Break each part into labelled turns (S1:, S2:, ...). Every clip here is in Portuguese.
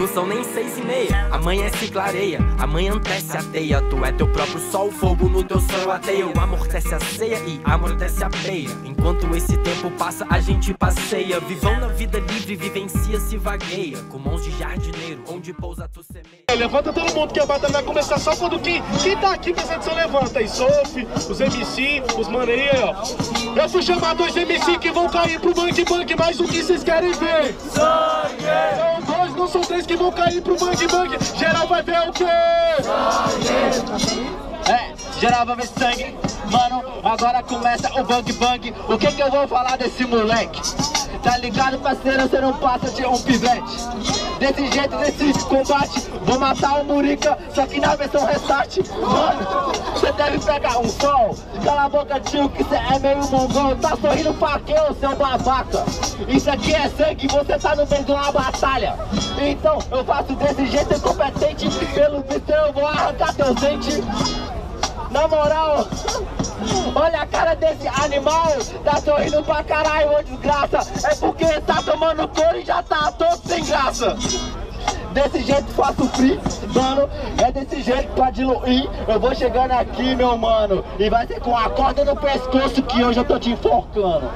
S1: Não são nem 6:30, amanhece e clareia, amanhã antece a teia. Tu é teu próprio sol, fogo no teu sonho ateia. Amortece a ceia e amortece a peia. Enquanto esse tempo passa, a gente passeia. Vivão na vida livre, vivencia, se vagueia. Com mãos de jardineiro, onde pousa tu semeia.
S2: Levanta todo mundo que a batalha vai começar só quando quem tá aqui nessa edição levanta. Aí, Sophie, os MC, os mano aí, ó. Eu fui chamar 2 MC que vão cair pro Bang Bang, mas o que vocês querem ver? Sangue! São 2, não são 3 que vão cair pro Bang Bang. Geral vai ver o quê? Sangue!
S3: Geral vai ver sangue. Mano, agora começa o Bang Bang. O que eu vou falar desse moleque? Tá ligado, parceiro? Você não passa de um pivete. Desse jeito, desse combate, vou matar o Murica, só que na versão restart. Mano, você deve pegar um sol. Cala a boca, tio, que cê é meio mongol. Tá sorrindo pra quê, ô seu babaca? Isso aqui é sangue, você tá no meio de uma batalha. Então, eu faço desse jeito incompetente. Pelo visto, eu vou arrancar teus dentes. Na moral, olha a cara desse animal. Tá sorrindo pra caralho, ô desgraça. É porque tá tomando couro e já tá todo sem graça. Desse jeito faço free, mano. É desse jeito pra diluir. Eu vou chegando aqui, meu mano, e vai ser com a corda no pescoço que hoje eu tô te enforcando.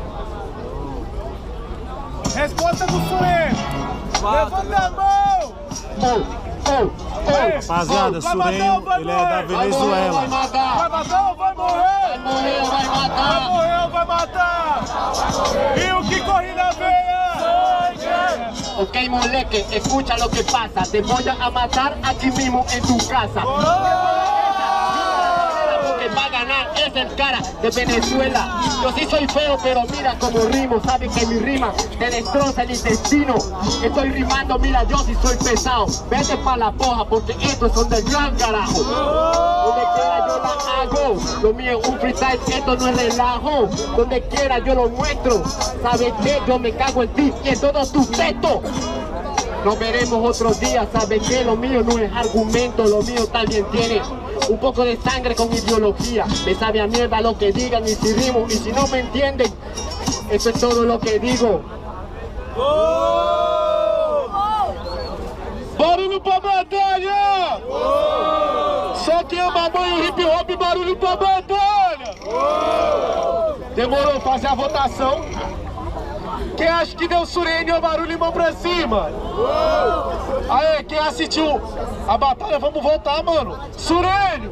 S2: Resposta do Sureno. Levanta a mão.
S4: Rapaziada, Sureno, ele é da Venezuela.
S2: Vai matar ou vai morrer?
S3: Vai morrer ou vai matar?
S2: Vai morrer ou vai matar? E o que corre na veia? Sangue!
S3: Ok, moleque, escucha lo que pasa. Te voy a matar aquí mismo en tu casa. Porque va a ganar es el cara de Venezuela. Yo sí soy feo, pero mira como rimo. Sabe que mi rima te destroza el intestino. Estoy rimando, mira, yo sí soy pesado. Vete pa' la poja porque estos son del gran carajo. Donde quiera yo la hago. Lo mío es un freestyle, esto no es relajo. Donde quiera yo lo muestro. ¿Sabes qué? Yo me cago en ti y en todos tus textos. Nos veremos otro día, ¿sabes qué? Lo mío no es argumento, lo mío también tiene un poco de sangre con ideología. Me sabe a mierda lo que digan y si rimo, y si no me entienden, eso es todo lo que digo.
S2: Barulho pra batalha! Só quem ama banho, hip hop, barulho pra batalha! Demorou, fazer a votação. Quem acha que deu Sureno, barulho e mão pra cima? Aê, quem assistiu a batalha, vamos votar, mano. Sureno!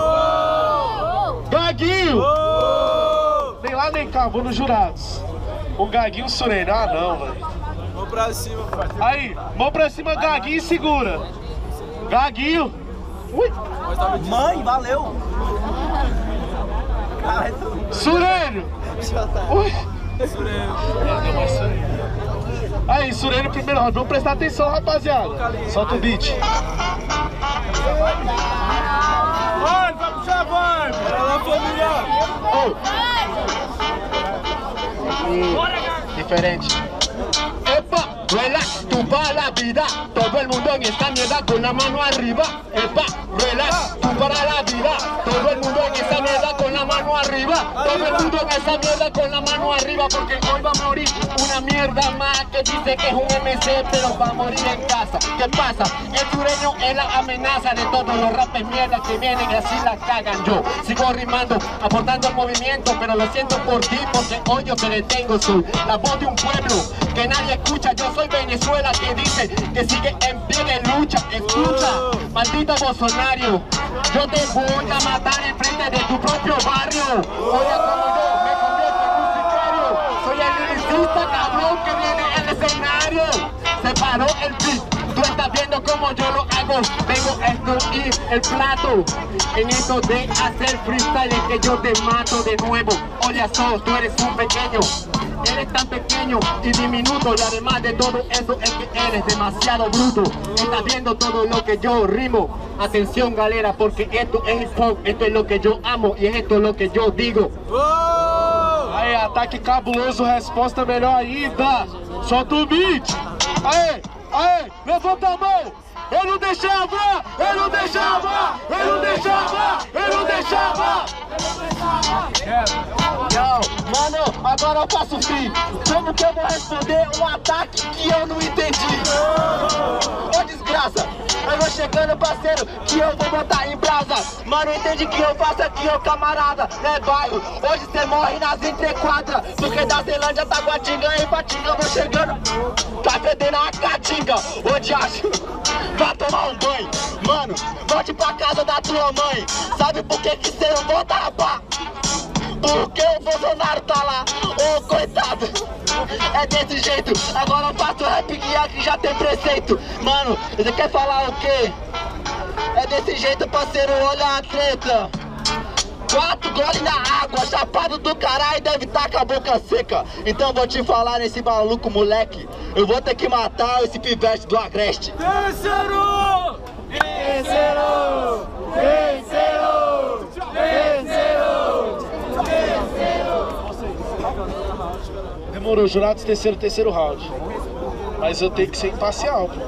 S2: Gaguinho! Nem lá nem cá, vou nos jurados. O Gaguinho e o Sureno. Ah, não, velho.
S5: Mão pra cima, pai.
S2: Aí, mão pra cima, Gaguinho e segura. Gaguinho. Ui.
S5: Mãe, valeu.
S2: Sureno. Ui.
S5: Sureno.
S2: Aí, Sureno primeiro round. Vamos prestar atenção, rapaziada. Solta o beat. Vai puxar, vai.
S5: Bora lá, família.
S3: Diferente. Epa, relax, tú para la vida. Todo el mundo en esta mierda con la mano arriba. Epa, relax, tú para la vida. Todo el mundo en esta mierda con la mano arriba. Todo el mundo en esa mierda con la mano arriba. Porque hoy va a morir una mierda más que dice que es un MC, pero va a morir en casa. ¿Qué pasa? El sureño es la amenaza de todos los rapes mierda que vienen y así la cagan. Yo sigo rimando, aportando el movimiento, pero lo siento por ti porque hoy yo te detengo. Soy la voz de un pueblo que nadie escucha. Yo soy Venezuela que dice que sigue en pie de lucha. Escucha, maldito Bolsonaro, yo te voy a matar enfrente de tu propio barrio. Oye, como yo me convierto en un sicario. Soy el lyricista cabrón que viene al escenario. Se paró el beat. Tú estás viendo como yo lo hago. Vengo a destruir el plato. En esto de hacer freestyle es que yo te mato de nuevo. Oye, sos, tú eres un pequeño. Eres tan pequeño y diminuto. Y además de todo eso es que eres demasiado bruto. Estás viendo todo lo que yo rimo. Atención galera, porque esto es hip hop. Esto es lo que yo amo y esto es lo que yo digo.
S2: Aí, ataque cabuloso, resposta melhor ainda. Solta o beat. Aê, aê, levanta a mão. Eu não deixava, eu não deixava, eu não deixava, eu não deixava.
S3: Yo, mano, agora eu faço free. Como que eu vou responder um ataque que eu não entendi? Eu vou chegando, parceiro, que eu vou botar em brasa. Mano, entende que eu faço aqui, ô camarada, né, bairro? Hoje cê morre nas entrequadras, porque da Zelândia, Taguatinga e Patinga eu vou chegando. Tá fedendo a caatinga, onde acho? Vai tomar um banho. Mano, volte pra casa da tua mãe. Sabe por que que cê não volta, rapá? Porque o Bolsonaro tá lá, ô coitado. É desse jeito, agora eu faço rap que aqui já tem preceito. Mano, você quer falar o quê? É desse jeito, parceiro, olha a treta. 4 goles na água, chapado do caralho, deve tá com a boca seca. Então vou te falar nesse maluco, moleque. Eu vou ter que matar esse pivete do Agreste.
S5: Terceiro! Terceiro! Terceiro! Terceiro!
S2: Demorou, jurados, terceiro round. Mas eu tenho que ser imparcial, pô.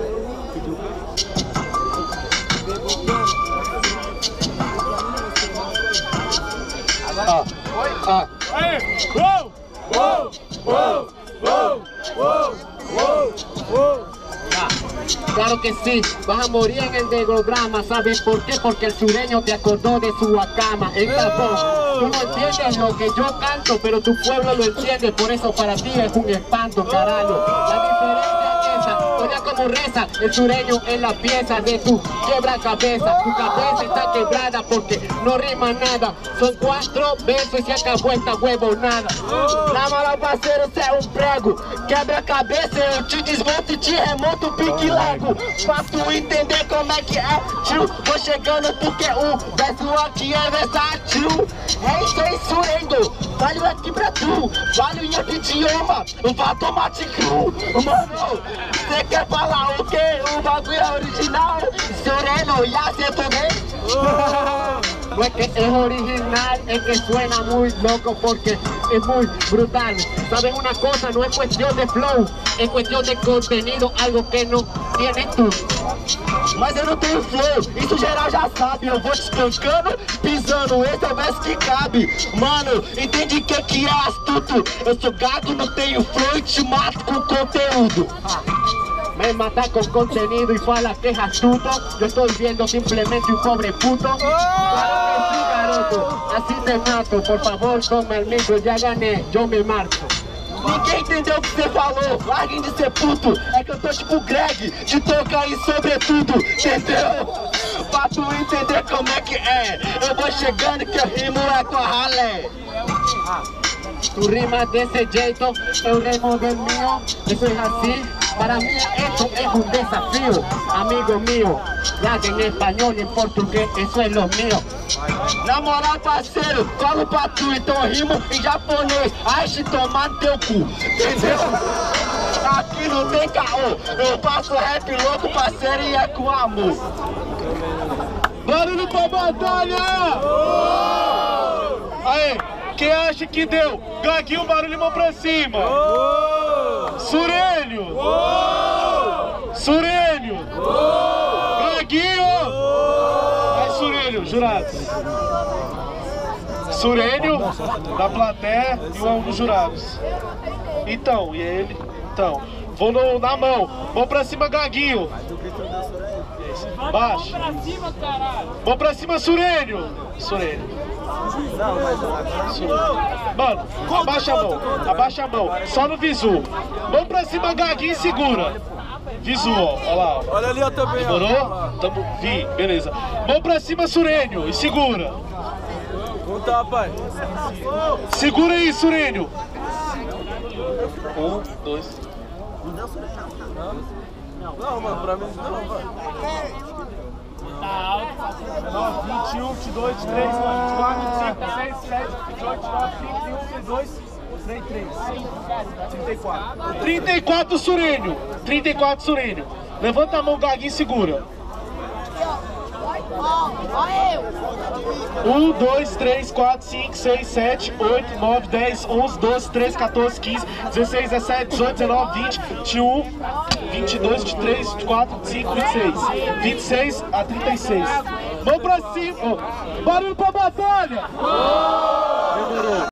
S5: Aí! Uou! Uou! Uou! Uou! Uou! Uou! Uou!
S3: Claro que sí, vas a morir en el degrograma. ¿Sabes por qué? Porque el sureño te acordó de su cama. El tapón, tú no entiendes lo que yo canto, pero tu pueblo lo entiende. Por eso para ti es un espanto, carajo. La diferencia es esa, oye como reza. El sureño es la pieza de tu quebracabeza. Tu cabeza está quebrada porque no rima nada. Son 4 versos y se acabó esta huevonada. Na moral, parceiro, cê é um prego. Quebra a cabeça, eu te desmonto e te remonto o pique lego. Pra tu entender como é que é, tio. Vou chegando porque o verso aqui é versátil. É isso aí, surendo. Valeu aqui pra tu. Valeu em outro idioma. Vai tomar cru. Mano, cê quer falar o quê? O bagulho é original. Surendo, ya se também. No es que es original, es que suena muy loco porque es muy brutal. ¿Sabes una cosa? No es cuestión de flow, es cuestión de contenido, algo que no tienes tú. Mas eu não tenho flow, isso geral já sabe. Eu vou te espancando, pisando, esse é o verso que cabe. Mano, entende que é astuto. Eu sou gago, não tenho flow e te mato com conteúdo. Me mata con contenido y fala que es astuto. Yo estoy viendo simplemente un pobre puto. Claro que sí, garoto, así te mato. Por favor, toma el micro, ya gané, yo me marcho. Ninguém entendeu o que você falou, larguem de ser puto. É que eu tô tipo Greg, de tocar aí sobretudo, entendeu? Pra tu entender como é que é, eu vou chegando que eu rimo é com a ralé. Tu rimas desse jeito, eu rimo del mío, eso es así. Para mí esto es un desafío, amigo mío. Ya que en español y en portugués, eso es lo mío. Na moral, parceiro, falo pra tu, então rimo em japonês. Ai, te tomar no teu cu, entendeu? Aqui não tem caô, eu faço rap louco, parceiro, e é com amor.
S2: Barulho pra batalha! Aí, quem acha que deu? Gaguinho, barulho, mão pra cima! Surênio! Surênio! Gaguinho! Aí, Surênio, jurados. Surênio, da plateia e um dos jurados. Então, e ele? Então, vou na mão. Mão pra cima, Gaguinho. Baixa. Mão pra cima, Surênio. Surênio. Mano, abaixa a mão, só no visu. Mão pra cima, Gaguinho, e segura. Visu, ó, olha lá.
S5: Olha ali, eu também.
S2: Demorou? Vi, beleza. Mão pra cima, Surênio, e segura.
S5: Conta, pai.
S2: Segura aí, Surênio. 1, 2.
S5: Não, mano, pra mim não, vai.
S4: Tá alto, 21, 22, 23, 24, 25, 26, 27, 28, 29, 30, 31, 32, 33, 34.
S2: 34, Surênio. 34, Surênio. Levanta a mão, Gaguinho, e segura. 1, 2, 3, 4, 5, 6, 7, 8, 9, 10, 11, 12, 13, 14, 15, 16, 17, 18, 19, 20, 21, 22, 23, 24, 25, 26, 26 a 36. Mão pra cima! Barulho pra batalha!